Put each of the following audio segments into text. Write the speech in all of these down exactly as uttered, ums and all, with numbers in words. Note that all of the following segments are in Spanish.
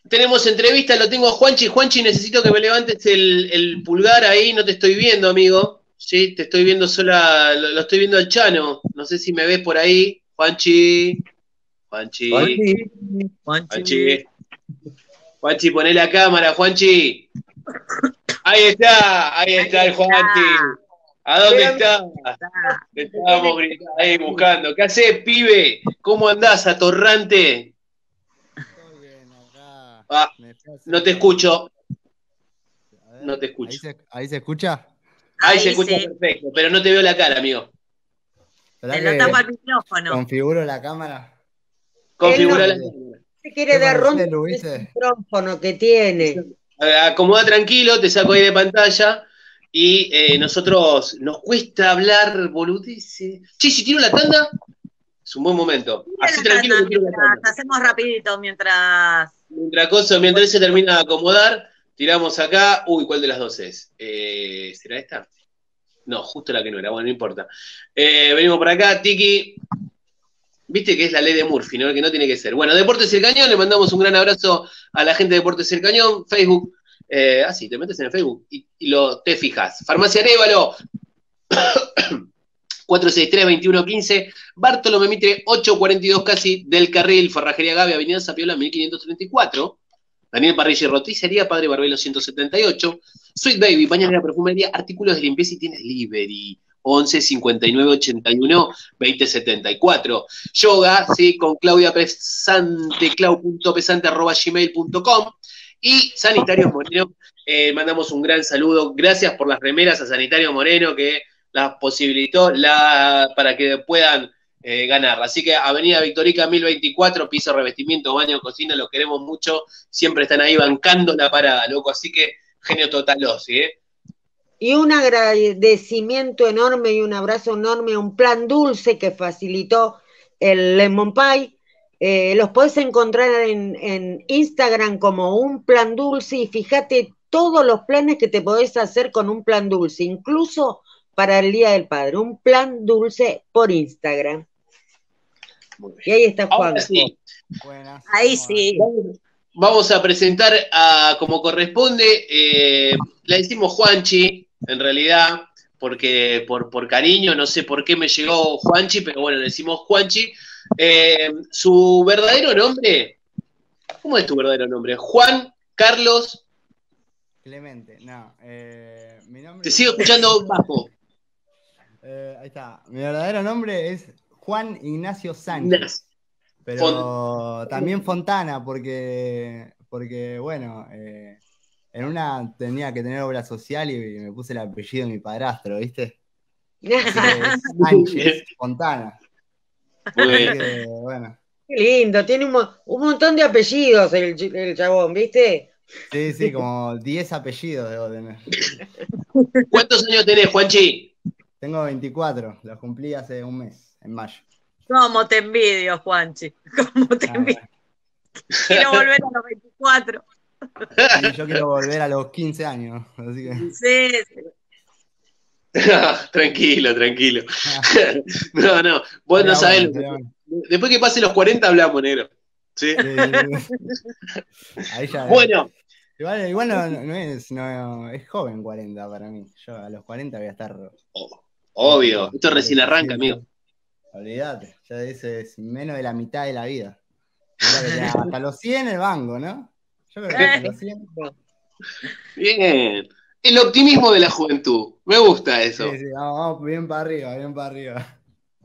tenemos entrevista, lo tengo a Juanchi. Juanchi, necesito que me levantes el, el pulgar ahí, no te estoy viendo, amigo. Sí, te estoy viendo sola, lo, lo estoy viendo al Chano. No sé si me ves por ahí. Juanchi. Juanchi. Juanchi. Juanchi. Juanchi, poné la cámara, Juanchi. Ahí está, ahí está el Juanchi. ¿A dónde está? Te estábamos gritando ahí buscando. ¿Qué hacés, pibe? ¿Cómo andás, atorrante? Todo bien, acá. Ah, no te escucho. No te escucho. ¿Ahí se, ahí se escucha? Ahí, Ahí se escucha sí. perfecto, pero no te veo la cara, amigo. Te lo tapa el micrófono. Configuro la cámara. Configura Él la no- cámara. Se quiere dar ronda celu, con ¿viste? ese micrófono que tiene. Acomoda tranquilo, te saco ahí de pantalla. Y eh, nosotros nos cuesta hablar boludeces. Che, si tiro la tanda, es un buen momento. Así Mira la tranquilo tanda que tiro la mientras, tanda. hacemos rapidito mientras. Mientras, cosa, mientras él se termina de acomodar, tiramos acá. Uy, ¿cuál de las dos es? Eh, ¿Será esta? No, justo la que no era, bueno, no importa. Eh, venimos por acá, Tiki. Viste que es la ley de Murphy, ¿no? Que no tiene que ser. Bueno, Deportes El Cañón, le mandamos un gran abrazo a la gente de Deportes El Cañón, Facebook. Eh, ah, sí, te metes en el Facebook y, y lo, te fijas. Farmacia Arévalo, cuatro seis tres, veintiuno quince, Bartolomé Mitre, ochocientos cuarenta y dos casi, del Carril, Forrajería Gabe, Avenida Zapiola, mil quinientos treinta y cuatro. Daniel Parrilla y Roticería, Padre Barbelo ciento setenta y ocho. Sweet Baby, pañales de perfumería, artículos de limpieza y tiene delivery. once cincuenta y nueve ochenta y uno veinte setenta y cuatro. Yoga, sí, con Claudia Pesante, clau punto pesante arroba gmail punto com. Y Sanitarios Moreno, eh, mandamos un gran saludo. Gracias por las remeras a Sanitario Moreno que las posibilitó la, para que puedan eh, ganar. Así que Avenida Victorica mil veinticuatro, piso revestimiento, baño, cocina, los queremos mucho. Siempre están ahí bancando la parada, loco. Así que genio total, ¿sí? ¿eh? Y un agradecimiento enorme y un abrazo enorme a un plan dulce que facilitó el Lemon Pie. Eh, los podés encontrar en, en Instagram como un plan dulce y fíjate todos los planes que te podés hacer con un plan dulce, incluso para el Día del Padre. Un plan dulce por Instagram. Y ahí está Juan. Ahora sí. Buenas. Ahí sí. Vamos a presentar a, como corresponde, eh, le decimos Juanchi, en realidad, porque por, por cariño, no sé por qué me llegó Juanchi, pero bueno, le decimos Juanchi. Eh, su verdadero nombre, ¿cómo es tu verdadero nombre? Juan Carlos. Clemente, no. Eh, mi nombre Te sigo escuchando bajo. Eh, ahí está. Mi verdadero nombre es Juan Ignacio Sánchez. Nas. Pero Font- también Fontana, porque, porque bueno, eh, en una tenía que tener obra social y me puse el apellido de mi padrastro, ¿viste? Así que es Sánchez Fontana. Muy Así bien. que, bueno. Qué lindo, tiene un, mo- un montón de apellidos el, ch- el chabón, ¿viste? Sí, sí, como diez apellidos debo tener. ¿Cuántos años tenés, Juanchi? Tengo veinticuatro, los cumplí hace un mes, en mayo. ¿Cómo te envidio, Juanchi? ¿Cómo te Ah, envidio? bueno. Quiero volver a los veinticuatro. Sí, yo quiero volver a los quince años, así que... Sí, sí. Tranquilo, tranquilo. No, no, vos Sería no sabés. bueno, lo que- sería bueno. Después que pase los cuarenta hablamos, negro. ¿Sí? Sí, sí, sí. Ahí ya. Bueno, Igual, igual no, no- no es, no, es joven cuarenta para mí. Yo a los cuarenta voy a estar. o- obvio, esto recién arranca, Sí, amigo. sí. Olvídate, ya ese es menos de la mitad de la vida. Mirá que tenga hasta los cien el banco, ¿no? Yo creo que hasta los cien. Bien. El optimismo de la juventud. Me gusta eso. Sí, sí, vamos, vamos bien para arriba, bien para arriba.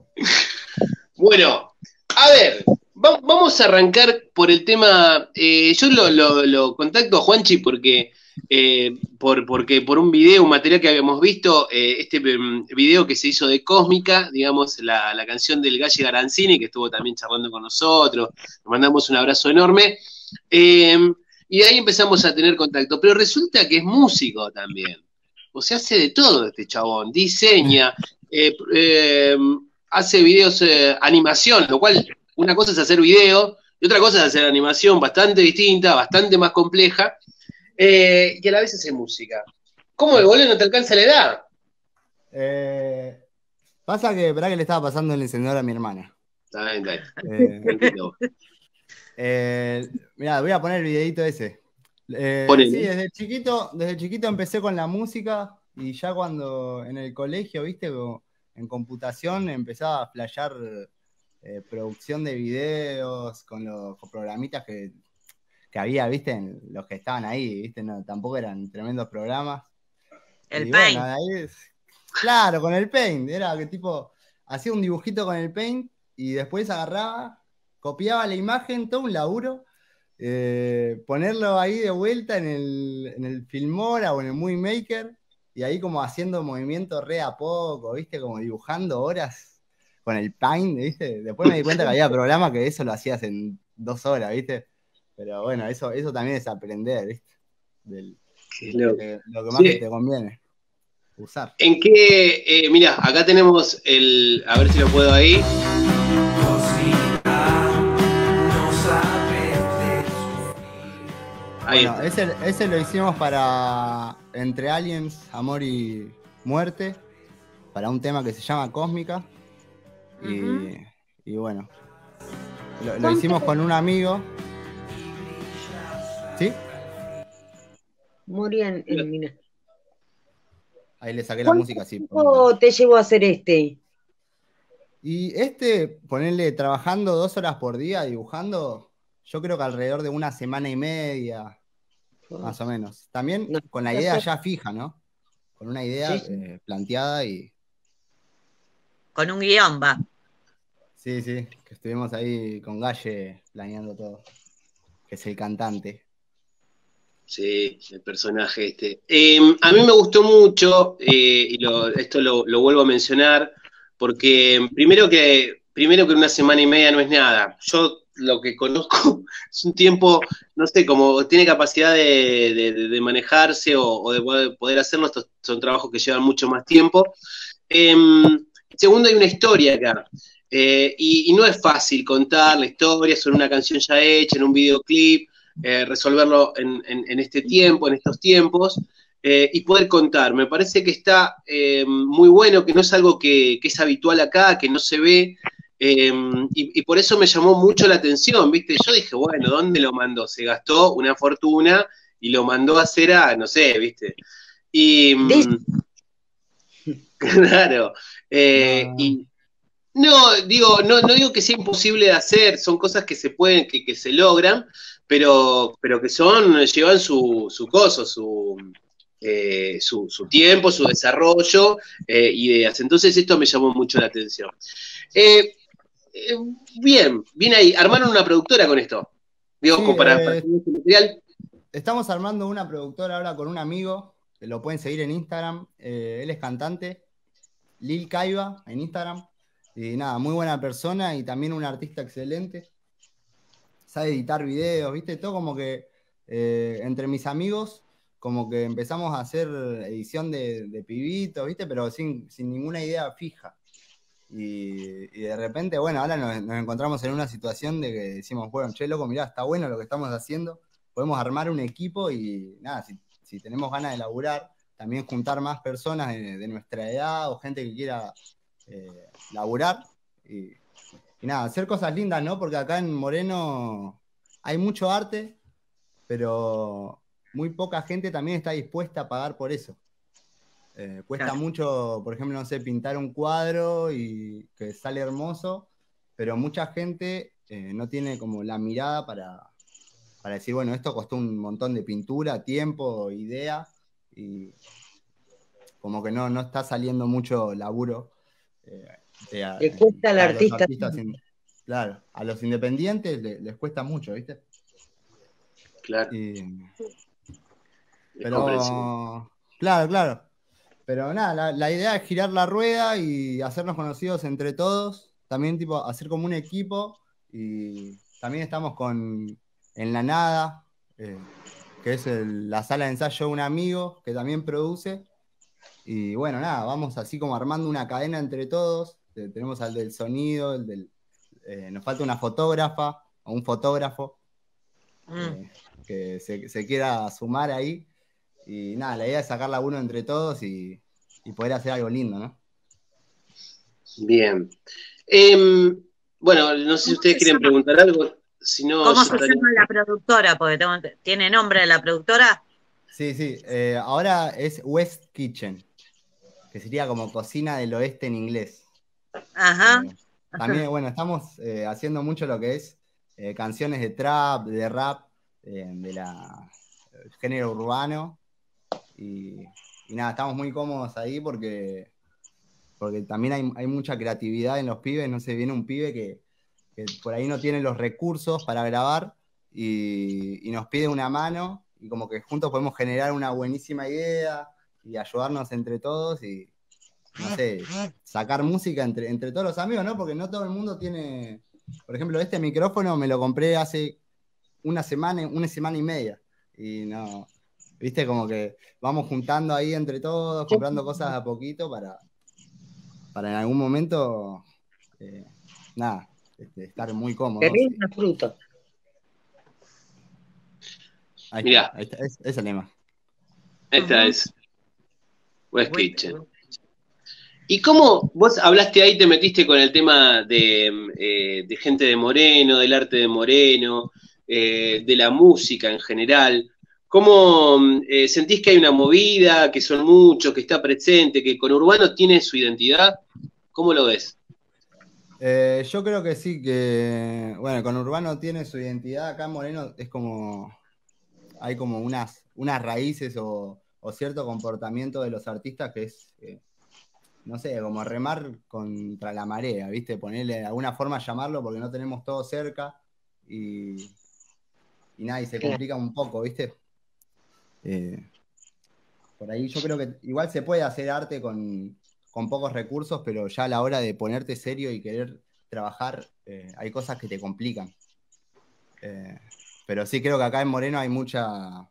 Bueno, a ver, va- vamos a arrancar por el tema. eh, yo lo, lo- lo contacto a Juanchi porque, eh, por, porque por un video, un material que habíamos visto, eh, este mm, video que se hizo de Cósmica, digamos, la, la canción del Galle Garanzini, que estuvo también charlando con nosotros. Le mandamos un abrazo enorme. Eh, y de ahí empezamos a tener contacto. Pero resulta que es músico también. O sea, hace de todo este chabón. Diseña, eh, eh, hace videos, eh, animación, lo cual una cosa es hacer video y otra cosa es hacer animación bastante distinta, bastante más compleja, eh, y a la vez hace música. ¿Cómo de boludo no te alcanza la edad? Eh, pasa que, ¿verdad que le estaba pasando el encendedor a mi hermana? Está bien, está bien. Eh, Tranquilo. Eh, mirá, voy a poner el videito ese. Eh, Ponele. sí, desde chiquito, desde chiquito empecé con la música y ya cuando en el colegio, viste, como en computación empezaba a flashear eh, producción de videos con los con programitas que, que había, viste, en los que estaban ahí, viste, no, tampoco eran tremendos programas. El Y Paint. bueno, ahí es, claro, con el Paint, era que tipo, hacía un dibujito con el Paint y después agarraba, copiaba la imagen, todo un laburo, eh, ponerlo ahí de vuelta en el, en el Filmora o en el Movie Maker, y ahí como haciendo movimientos re a poco, viste, como dibujando horas con el Paint, viste. Después me di cuenta que había programas que eso lo hacías en dos horas, viste. Pero bueno, eso, eso también es aprender, viste. Del, Qué lo, loco. que, lo que más Sí. que te conviene usar. ¿En qué? Eh, mira, acá tenemos el. A ver si lo puedo ahí. Ahí Bueno, está. ese, ese lo hicimos para Entre Aliens, Amor y Muerte, para un tema que se llama Cósmica. Y, Ujú. y bueno, lo, lo hicimos con un amigo. ¿Sí? Morí en, en Minas. Ahí le saqué la ¿Cuánto música, sí. tiempo te llevó a hacer este? Y este, ponerle trabajando dos horas por día dibujando, yo creo que alrededor de una semana y media, más o menos. También No, con la idea ya fija, ¿no? Con una idea Sí, sí. eh, planteada y Con un guión va. sí, sí, que estuvimos ahí con Galle planeando todo, que es el cantante. Sí, el personaje este. Eh, a mí me gustó mucho, eh, y lo, esto lo, lo vuelvo a mencionar, porque primero que, primero que una semana y media no es nada. Yo lo que conozco es un tiempo, no sé, como tiene capacidad de, de, de manejarse o, o de poder, poder hacerlo. Estos son trabajos que llevan mucho más tiempo. Eh, segundo, hay una historia acá. Eh, y, y no es fácil contar la historia sobre una canción ya hecha, en un videoclip. Eh, resolverlo en, en, en este tiempo, en estos tiempos, eh, y poder contar. Me parece que está eh, muy bueno, que no es algo que, que es habitual acá, que no se ve, eh, y, y por eso me llamó mucho la atención, ¿viste? Yo dije, bueno, ¿dónde lo mandó? Se gastó una fortuna y lo mandó a hacer a, no sé, ¿viste? Y, claro, eh, No, y no, digo, no, no digo que sea imposible de hacer, son cosas que se pueden, que, que se logran, pero, pero que son, llevan su, su coso, su, eh, su, su tiempo, su desarrollo, eh, ideas. Entonces esto me llamó mucho la atención. Eh, eh, bien, bien ahí. ¿Armaron una productora con esto? Digo, sí, como para, para eh, tener este material. estamos armando una productora ahora con un amigo, que lo pueden seguir en Instagram, eh, él es cantante, Lil Caiba en Instagram, y nada, muy buena persona y también un artista excelente, sabe editar videos, viste, todo como que eh, entre mis amigos, como que empezamos a hacer edición de, de pibitos, viste, pero sin, sin ninguna idea fija. Y, y de repente, bueno, ahora nos, nos encontramos en una situación de que decimos, bueno, che, loco, mirá, está bueno lo que estamos haciendo, podemos armar un equipo y nada, si, si tenemos ganas de laburar, también juntar más personas de, de nuestra edad o gente que quiera eh, laburar y, y nada, hacer cosas lindas, ¿no? Porque acá en Moreno hay mucho arte, pero muy poca gente también está dispuesta a pagar por eso. Eh, cuesta Claro. mucho, por ejemplo, no sé, pintar un cuadro y que sale hermoso, pero mucha gente eh, no tiene como la mirada para, para decir, bueno, esto costó un montón de pintura, tiempo, idea, y como que no, no está saliendo mucho laburo. Eh, de, Le cuesta al para los artista. artistas, in- claro, a los independientes le- les cuesta mucho, ¿viste? Claro, Y, es comprensible. pero, claro, claro. Pero nada, la, la idea es girar la rueda y hacernos conocidos entre todos. También tipo hacer como un equipo. Y también estamos con En la Nada, eh, que es el- la sala de ensayo de un amigo que también produce. Y bueno, nada, vamos así como armando una cadena entre todos. Eh, Tenemos al del sonido, el del, eh, nos falta una fotógrafa o un fotógrafo Mm. eh, que se, se quiera sumar ahí. Y nada, la idea es sacarla uno entre todos y, y poder hacer algo lindo, ¿no? Bien. Eh, bueno, no sé si ¿Cómo ustedes se quieren llama? preguntar algo. si no... ¿Cómo yo se estaría- llama la productora? Porque tengo- ¿tiene nombre la productora? Sí, sí. eh, ahora es West Kitchen, que sería como cocina del oeste en inglés. Ajá. Eh, también, bueno, estamos eh, haciendo mucho lo que es eh, canciones de trap, de rap, eh, de la el género urbano. Y, y nada, estamos muy cómodos ahí porque, porque también hay, hay mucha creatividad en los pibes. No sé, viene un pibe que, que por ahí no tiene los recursos para grabar y, y nos pide una mano y como que juntos podemos generar una buenísima idea y ayudarnos entre todos y, no sé, sacar música entre, entre todos los amigos, ¿no? Porque no todo el mundo tiene... Por ejemplo, este micrófono me lo compré hace una semana, una semana y media. Y no, viste, como que vamos juntando ahí entre todos, comprando cosas a poquito para, para en algún momento, eh, nada, este, estar muy Que cómodos. rinda fruto. Ahí Mirá. está, ahí está, es, es el lema. Esta Ujú. es West Buen- Kitchen. ¿Y cómo vos hablaste ahí, te metiste con el tema de, eh, de gente de Moreno, del arte de Moreno, eh, de la música en general? ¿Cómo eh, sentís que hay una movida, que son muchos, que está presente, que Conurbano tiene su identidad? ¿Cómo lo ves? Eh, yo creo que sí, que, bueno, con Urbano tiene su identidad. Acá en Moreno es como, hay como unas, unas raíces o, o cierto comportamiento de los artistas que es, eh, no sé, como remar contra la marea, ¿viste? Ponerle de alguna forma llamarlo porque no tenemos todo cerca y, y nada, y se Claro. complica un poco, ¿viste? Eh, por ahí yo creo que igual se puede hacer arte con, con pocos recursos, pero ya a la hora de ponerte serio y querer trabajar, eh, hay cosas que te complican. Eh, pero sí creo que acá en Moreno hay mucha,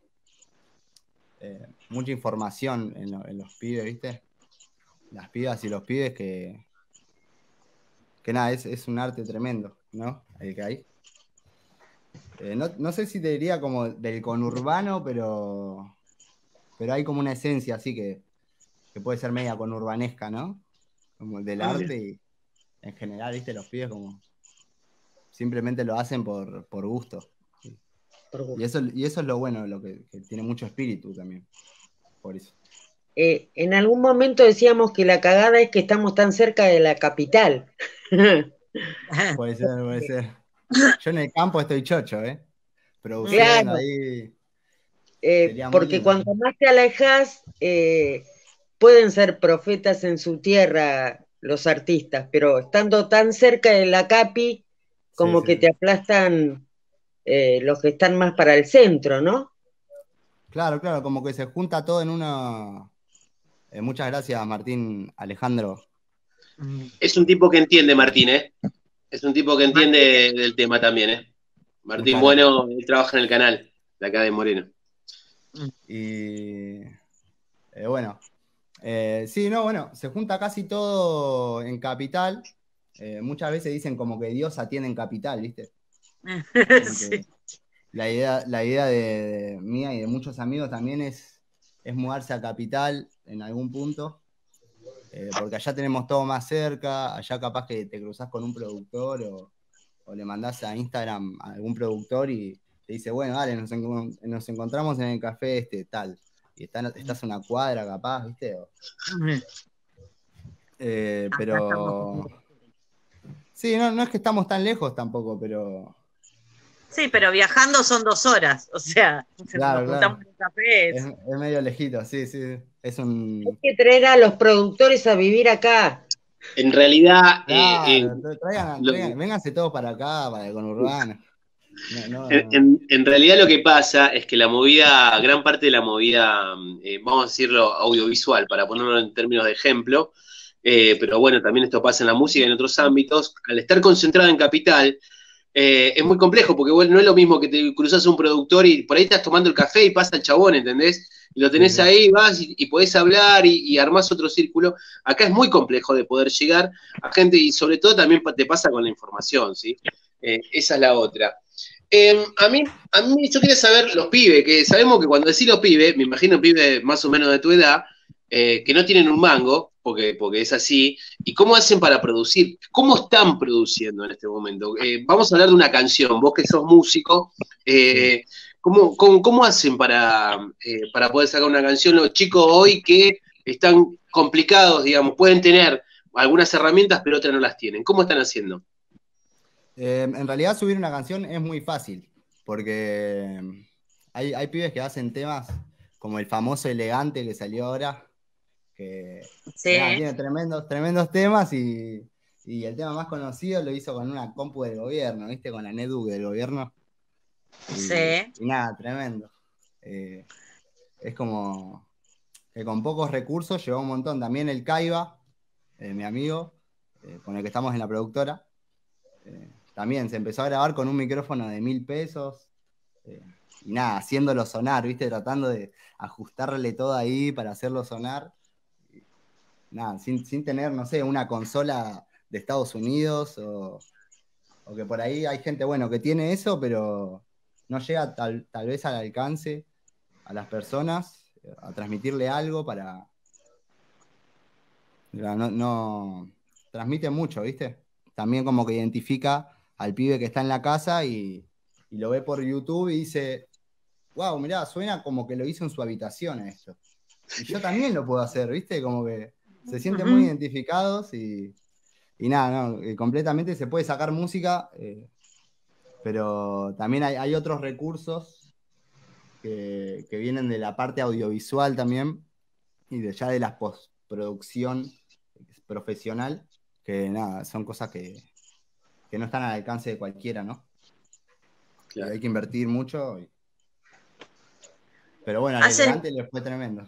eh, mucha información en, lo- en los pibes, ¿viste? Las pibas y los pibes que, que nada, es, es un arte tremendo, ¿no? El que hay. Eh, no, no sé si te diría como del conurbano, pero, pero hay como una esencia así que, que puede ser media conurbanesca, ¿no? Como del Ah, arte y en general, ¿viste? Los pibes como simplemente lo hacen por, por gusto. por Y gusto. eso, y eso es lo bueno, lo que, que tiene mucho espíritu también. Por eso. Eh, en algún momento decíamos que la cagada es que estamos tan cerca de la capital. Puede ser, puede ser. Yo en el campo estoy chocho, ¿eh? Produciendo Claro, ahí. eh, Sería muy porque lindo. cuanto más te alejas, eh, pueden ser profetas en su tierra los artistas, pero estando tan cerca de la capi, Sí, como sí, que sí. te aplastan eh, los que están más para el centro, ¿no? Claro, claro, como que se junta todo en una. Eh, muchas gracias, Martín Alejandro. Es un tipo que entiende, Martín, ¿eh? Es un tipo que entiende del tema también, ¿eh? Martín Muchas gracias. Bueno, él trabaja en el canal de acá de Moreno. Y eh, bueno, eh, sí, no, bueno, se junta casi todo en Capital. Eh, muchas veces dicen como que Dios atiende en Capital, ¿viste? Como Sí. que la idea, la idea de, de mía y de muchos amigos también es, es mudarse a Capital en algún punto, eh, porque allá tenemos todo más cerca, allá capaz que te cruzás con un productor o, o le mandás a Instagram a algún productor y te dice, bueno, dale, nos, en- nos encontramos en el café este, tal. Y está- estás a una cuadra capaz, ¿viste? O- eh, Acá estamos. pero... Sí, no, no es que estamos tan lejos tampoco, pero... Sí, pero viajando son dos horas. O sea, Claro, nos juntamos claro. en un café. Es, es- es medio lejito, sí, sí. Es Hay un... que traer a los productores a vivir acá. En realidad, eh, eh, Claro, tra- traigan, lo- traigan- vénganse todos para acá, para el conurbano. No, en, no, en- en realidad lo que pasa es que la movida, gran parte de la movida, eh, vamos a decirlo, audiovisual, para ponerlo en términos de ejemplo, eh, pero bueno, también esto pasa en la música y en otros ámbitos, al estar concentrada en Capital, eh, es muy complejo, porque bueno, no es lo mismo que te cruzas un productor y por ahí estás tomando el café y pasa el chabón, ¿entendés? Y lo tenés sí, sí. ahí, vas y, y podés hablar y, y armás otro círculo. Acá es muy complejo de poder llegar a gente y sobre todo también te pasa con la información, ¿sí? Eh, esa es la otra. Eh, a, mí, a mí, yo quería saber los pibes, que sabemos que cuando decís los pibes, me imagino pibes más o menos de tu edad, eh, que no tienen un mango, porque, porque es así. ¿Y cómo hacen para producir? ¿Cómo están produciendo en este momento? Eh, vamos a hablar de una canción, vos que sos músico, eh, ¿cómo, cómo, cómo hacen para, eh, para poder sacar una canción los chicos hoy que están complicados, digamos, pueden tener algunas herramientas pero otras no las tienen? ¿Cómo están haciendo? Eh, en realidad subir una canción es muy fácil, porque hay, hay pibes que hacen temas como el famoso Elegante que salió ahora, que Sí. nada, tiene tremendos, tremendos temas y, y el tema más conocido lo hizo con una compu del gobierno, ¿viste? Con la netbook del gobierno. Y, Sí. y nada, tremendo. Eh, es como que con pocos recursos llevó un montón. También el Caiba, eh, mi amigo, eh, con el que estamos en la productora, eh, también se empezó a grabar con un micrófono de mil pesos. Eh, y nada, haciéndolo sonar, ¿viste? Tratando de ajustarle todo ahí para hacerlo sonar. Y nada, sin, sin tener, no sé, una consola de Estados Unidos o, o que por ahí hay gente, bueno, que tiene eso, pero no llega tal, tal vez al alcance a las personas, a transmitirle algo para... No, no transmite mucho, ¿viste? También como que identifica al pibe que está en la casa y, y lo ve por YouTube y dice, wow, mirá, suena como que lo hizo en su habitación esto. Y yo también lo puedo hacer, ¿viste? Como que se sienten Ujú. muy identificados y, y nada, no, eh, completamente se puede sacar música, eh, pero también hay, hay otros recursos que, que vienen de la parte audiovisual también y de ya de la postproducción profesional, que nada, son cosas que, que no están al alcance de cualquiera, ¿no? Claro. Y hay que invertir mucho. Y... Pero bueno, al Hace- Elegante le fue tremendo.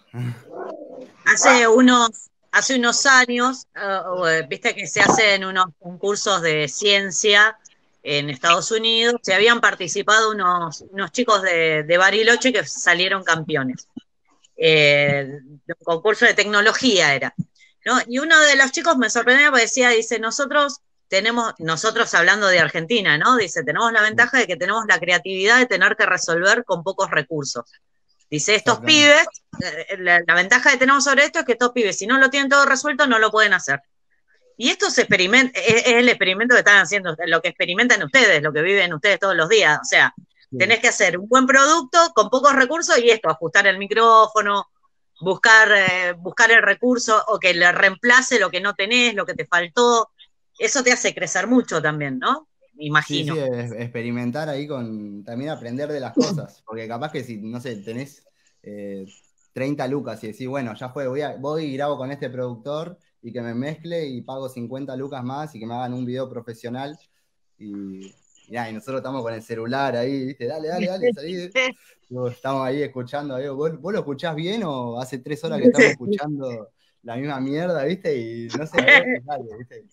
Hace unos, hace unos años, uh, uh, viste que se hacen unos concursos de ciencia en Estados Unidos, se habían participado unos, unos chicos de, de Bariloche que salieron campeones. Eh, de un concurso de tecnología era, ¿no? Y uno de los chicos me sorprendió porque decía, dice, nosotros tenemos, nosotros hablando de Argentina, ¿no? Dice, tenemos la ventaja de que tenemos la creatividad de tener que resolver con pocos recursos. Dice, estos pibes, la, la ventaja que tenemos sobre esto es que estos pibes, si no lo tienen todo resuelto, no lo pueden hacer. Y esto se experimenta, es, es el experimento que están haciendo, lo que experimentan ustedes, lo que viven ustedes todos los días. O sea, sí. Tenés que hacer un buen producto con pocos recursos y esto, ajustar el micrófono, buscar, eh, buscar el recurso o que le reemplace lo que no tenés, lo que te faltó. Eso te hace crecer mucho también, ¿no? Imagino. Sí, sí, es, experimentar ahí con, también aprender de las cosas, porque capaz que si, no sé, tenés eh, treinta lucas y decís, bueno, ya fue, voy, a, voy y grabo con este productor y que me mezcle y pago cincuenta lucas más y que me hagan un video profesional y, y, nada, y nosotros estamos con el celular ahí, ¿viste? Dale, dale, dale, salí. Estamos ahí escuchando, ahí. ¿Vos, ¿Vos lo escuchás bien o hace tres horas que estamos escuchando la misma mierda, ¿viste? Y no sé, dale, ¿viste?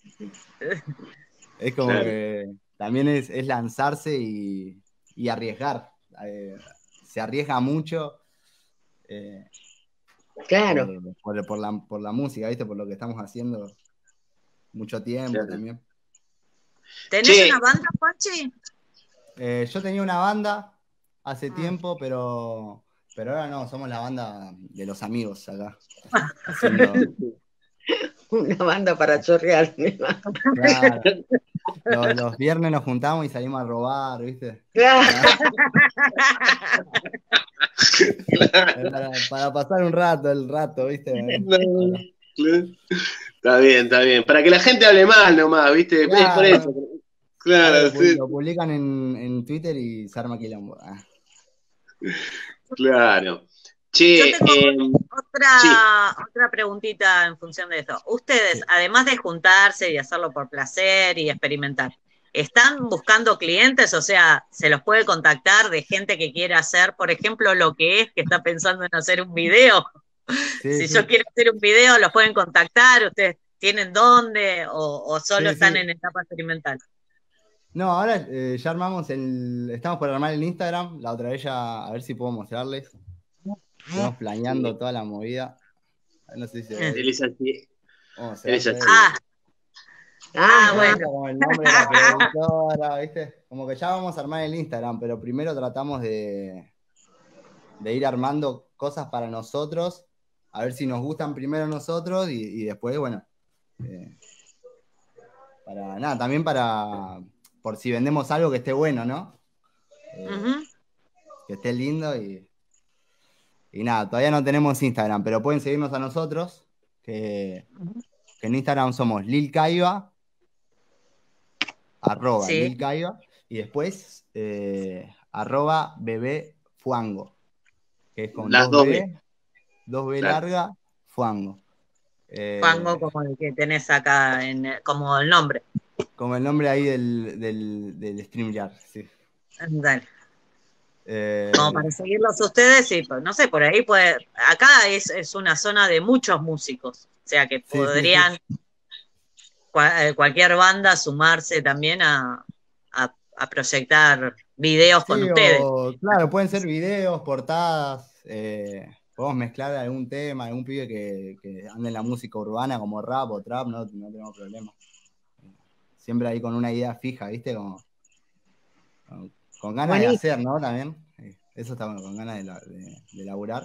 Es como claro. que también es, es lanzarse y, y arriesgar. Eh, se arriesga mucho. Eh, claro. Por, por, por, la, por la música, ¿viste? Por lo que estamos haciendo mucho tiempo claro. también. ¿Tenés sí. una banda, Pachi? Eh, yo tenía una banda hace ah. tiempo, pero, pero ahora no, somos la banda de los amigos acá. Haciendo... Una banda para chorrear. Claro. Los, los viernes nos juntamos y salimos a robar, ¿viste? Claro. Para, para pasar un rato, el rato, ¿viste? Está bien, está bien. Para que la gente hable mal nomás, ¿viste? Claro. Es por eso. Claro, claro sí. Lo publican en, en Twitter y se arma quilombo. Ah. Claro. Che, Yo tengo eh, otra, sí. otra preguntita en función de esto. Ustedes, sí. además de juntarse y hacerlo por placer y experimentar, ¿están buscando clientes? O sea, ¿se los puede contactar de gente que quiera hacer, por ejemplo, lo que es, que está pensando en hacer un video? Sí, si sí. yo quiero hacer un video, ¿los pueden contactar? ¿Ustedes tienen dónde? ¿O, o solo sí, están sí. en etapa experimental? No, ahora eh, ya armamos el... Estamos por armar el Instagram. La otra vez ya, a ver si puedo mostrarles. Estamos planeando toda la movida. No sé si se ve. Él es así. Oh, Él es así. Ah, ah bueno. Como el nombre de la productora, ¿viste? Como que ya vamos a armar el Instagram, pero primero tratamos de, de ir armando cosas para nosotros a ver si nos gustan primero nosotros y, y después, bueno, eh, para nada, también para, por si vendemos algo que esté bueno, ¿no? Eh, uh-huh. Que esté lindo y, y nada, todavía no tenemos Instagram, pero pueden seguirnos a nosotros, que, que en Instagram somos Lil Caiba, arroba sí. Lil Caiba, y después eh, arroba bebé fuango, que es con Las dos B, dos B claro. larga, fuango. Eh, fuango como el que tenés acá, en, como el nombre. Como el nombre ahí del, del, del StreamYard, sí. Dale. Eh, como para seguirlos ustedes, y no sé, por ahí puede. Acá es, es una zona de muchos músicos, o sea que podrían sí, sí, sí. Cual, cualquier banda sumarse también a, a, a proyectar videos sí, con ustedes. O, claro, pueden ser videos, portadas, eh, podemos mezclar algún tema, algún pibe que, que ande en la música urbana como rap o trap, no, no tenemos problema. Siempre ahí con una idea fija, ¿viste? Como, con, con ganas Buenísimo. de hacer, ¿no? También. Eso está bueno, con ganas de, la, de, de laburar.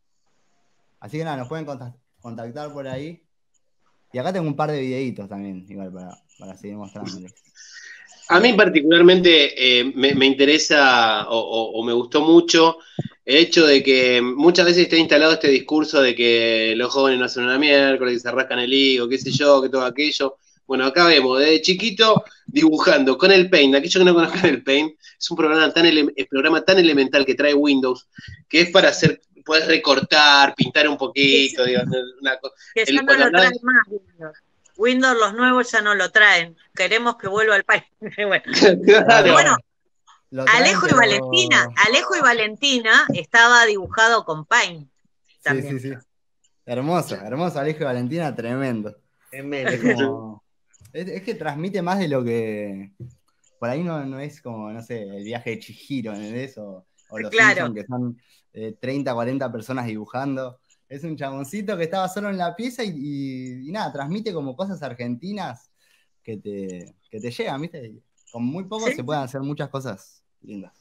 Así que nada, nos pueden contactar por ahí. Y acá tengo un par de videitos también, igual, para, para seguir mostrándoles. A mí particularmente eh, me, me interesa o, o, o me gustó mucho el hecho de que muchas veces está instalado este discurso de que los jóvenes no hacen una miércoles, que se rascan el higo, qué sé yo, que todo aquello. Bueno, acá vemos, desde chiquito, dibujando con el Paint. Aquellos que no conozcan el Paint, es un programa tan, ele- el programa tan elemental que trae Windows, que es para hacer, puedes recortar, pintar un poquito, digo, una cosa. Que ya no lo traen más Windows. Windows los nuevos ya no lo traen. Queremos que vuelva al Paint. bueno, claro. bueno Alejo y Valentina, Alejo y Valentina estaba dibujado con Paint. También. Sí, sí, sí. Hermoso, hermoso Alejo y Valentina, tremendo. Tremendo. Es como... Es, es que transmite más de lo que... Por ahí no, no es como, no sé, el viaje de Chihiro, ¿entendés? O, o los claro. Simpsons, que son eh, treinta, cuarenta personas dibujando. Es un chaboncito que estaba solo en la pieza y, y, y nada, transmite como cosas argentinas que te, que te llegan, ¿viste? Con muy poco ¿Sí? se pueden hacer muchas cosas lindas.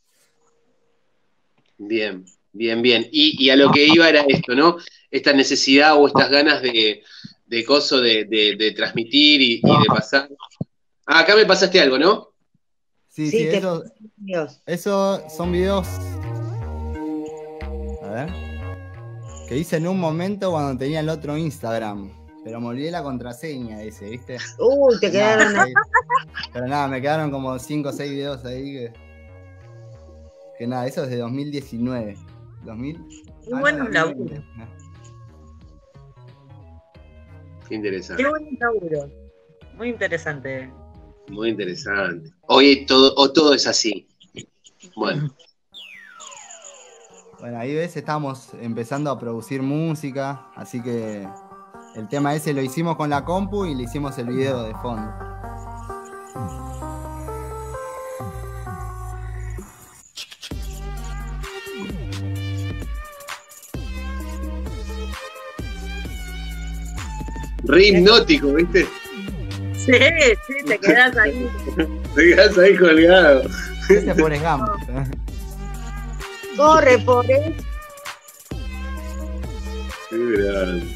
Bien, bien, bien. Y, y a lo que iba era esto, ¿no? Esta necesidad o estas ganas de... de coso de, de, de transmitir y, y de pasar. Ah, acá me pasaste algo, ¿no? Sí, sí, sí te... eso, eso son videos. A ver. Que hice en un momento cuando tenía el otro Instagram. Pero me olvidé la contraseña ese, ¿viste? Uy, te quedaron. Nada, pero nada, me quedaron como cinco o seis videos ahí que. Que nada, eso es de dos mil diecinueve. dos mil. Muy bueno, la laburo. Qué interesante. Qué buen laburo. Muy interesante. Muy interesante. Hoy todo, o todo es así. Bueno. Bueno, ahí ves, estamos empezando a producir música, así que el tema ese lo hicimos con la compu y le hicimos el video de fondo. Re hipnótico, ¿viste? Sí, sí, te quedas ahí. Te quedas ahí colgado. Ese es Forrest Gump. Corre, Forrest. Qué grande.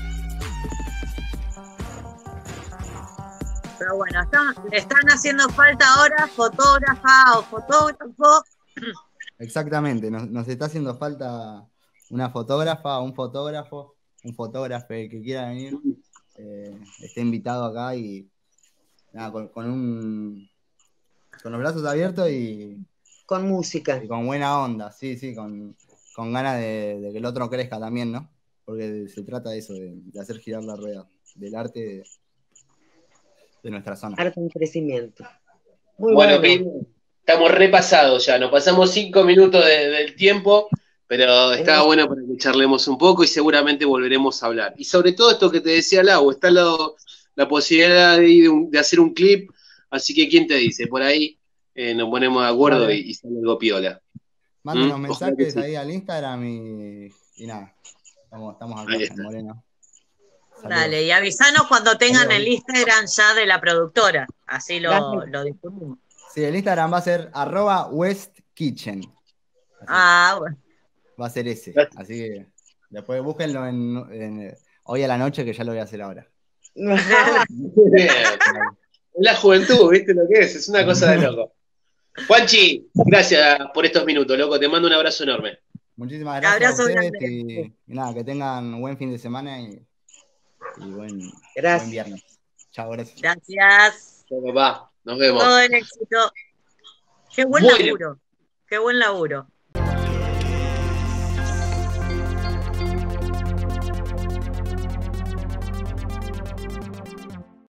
Pero bueno, están, están haciendo falta ahora fotógrafa o fotógrafo. Exactamente, nos, nos está haciendo falta una fotógrafa, un fotógrafo, un fotógrafo que quiera venir. Eh, esté invitado acá y nada, con, con un con los brazos abiertos y con música y con buena onda, sí, sí, con, con ganas de, de que el otro crezca también, ¿no? Porque se trata de eso, de, de hacer girar la rueda del arte de, de nuestra zona. Arte en crecimiento. Muy bueno, bueno. Que estamos repasados ya, nos pasamos cinco minutos de, del tiempo. Pero estaba bueno para que charlemos un poco y seguramente volveremos a hablar. Y sobre todo esto que te decía Lau, está la, la posibilidad de, de, un, de hacer un clip, así que ¿quién te dice? Por ahí eh, nos ponemos de acuerdo vale. y, y sale algo piola. Mándenos ¿Mm? mensajes sí. ahí al Instagram y, y nada, estamos, estamos acá en Moreno. Saludos. Dale, y avisanos cuando tengan Saludos. el Instagram ya de la productora, así lo, lo discutimos. Sí, el Instagram va a ser arroba West Kitchen. Así. Ah, bueno. Va a ser ese, así que... Después búsquenlo en, en- hoy a la noche, que ya lo voy a hacer ahora. La juventud, ¿viste lo que es? Es una cosa de loco. Juanchi, gracias por estos minutos, loco. Te mando un abrazo enorme. Muchísimas gracias Abrazo a ustedes grande. y, y nada, que tengan buen fin de semana y, y buen, Gracias. buen viernes. Chao, gracias. Gracias. Chao, papá. Nos vemos. Todo el éxito. Qué buen Bueno. laburo. Qué buen laburo.